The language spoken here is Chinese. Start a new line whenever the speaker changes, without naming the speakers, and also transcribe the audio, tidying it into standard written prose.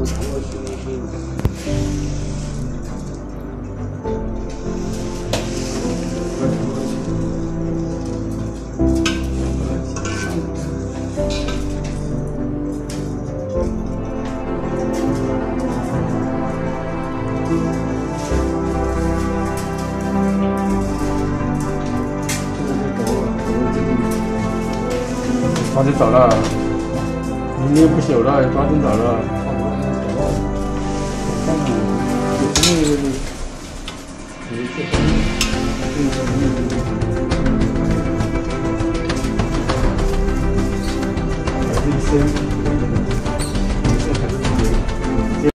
抓紧找了，明天不朽了，抓紧找了。我看看，有什么？